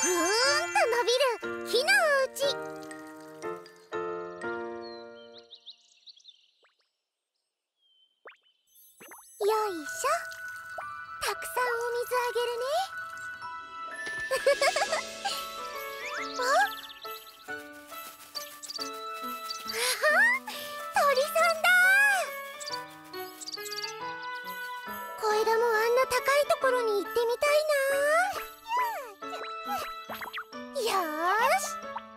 ぐーんと伸びる木のお家。よいしょ。たくさんお水あげるね。鳥さんだ。小枝もあんな高いところに行ってみたいな。よーし。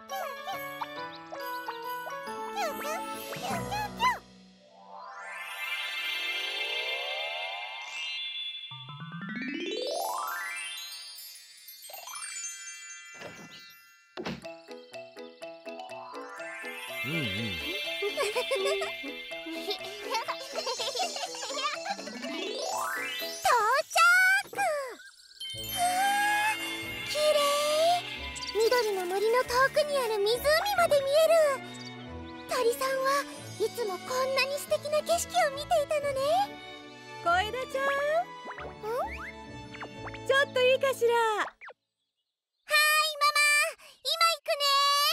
到着。きれい。緑の森の遠くにある湖まで見える。鳥さんはいつもこんなに素敵な景色を見ていたのね。 小枝ちゃん、ちょっといいかしら。 はーい、ママ。今行くね。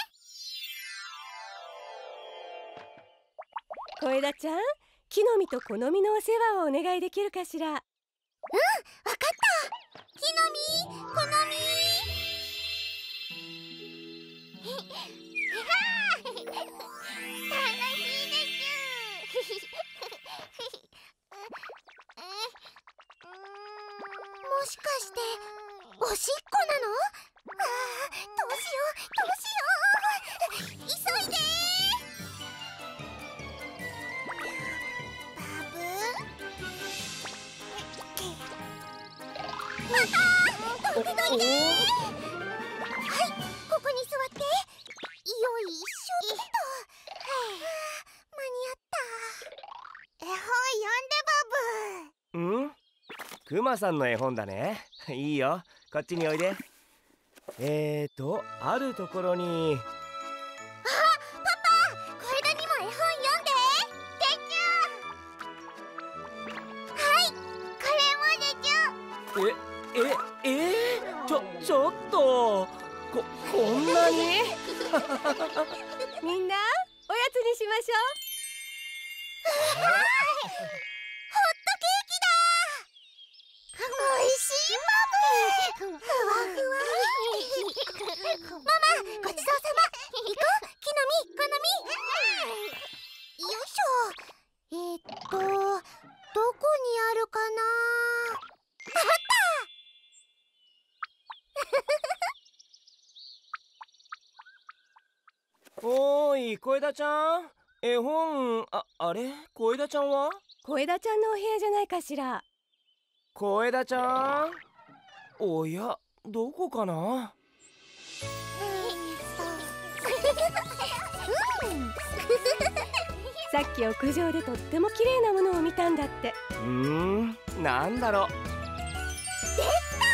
小枝ちゃん、木の実と小の実のお世話をお願いできるかしら。 わかった。木の実、小の実。楽しいでちゅ。もしかしておしっこなの？どうしようどうしよう。急いで。バブどいてどいて。はい、ここに座って。よいしょっと。間に合った。絵本読んで、バブ。 クマさんの絵本だね。いいよ、こっちにおいで。あるところに。 パパ、小枝にも絵本読んで。でちゅ。はい、これもでちゅ。 ちょっとこんなにみんなおやつにしましょう。 ホットケーキだ。おいしい、バブ。ふわふわ。ママ、ごちそうさま。行こう、木の実、小の実。よいしょ。どこにあるかな。あった。 おーい、小枝ちゃん、絵本。あれ、小枝ちゃんは？ 小枝ちゃんのお部屋じゃないかしら。 小枝ちゃん、おや、どこかな。 さっき屋上でとっても綺麗なものを見たんだって。 なんだろう。 できた。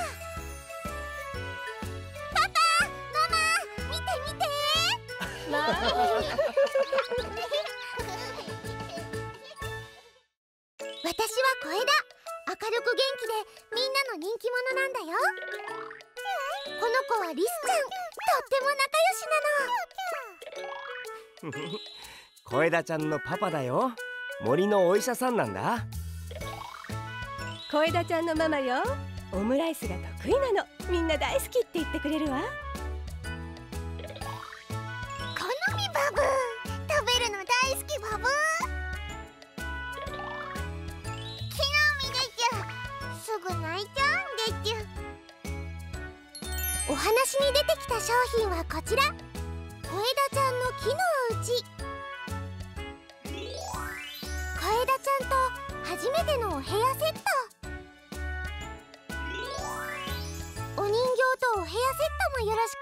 パパ、ママ、見て見て。私は小枝。明るく元気でみんなの人気者なんだよ。この子はリスちゃん。とっても仲良しなの。 小枝ちゃんのパパだよ。森のお医者さんなんだ。 小枝ちゃんのママよ。オムライスが得意なの。みんな大好きって言ってくれるわ。 好み、バブ。食べるの大好き、バブ。木の実でちゅ。すぐ泣いちゃうんでちゅ。お話に出てきた商品はこちら。小枝ちゃんの木のお家。小枝ちゃんと初めてのお部屋セット。お人形とお部屋セットもよろし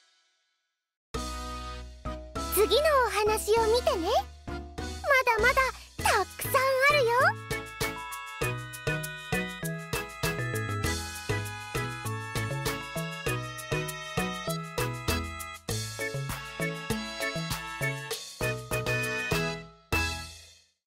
くね。次のお話を見てね。まだまだ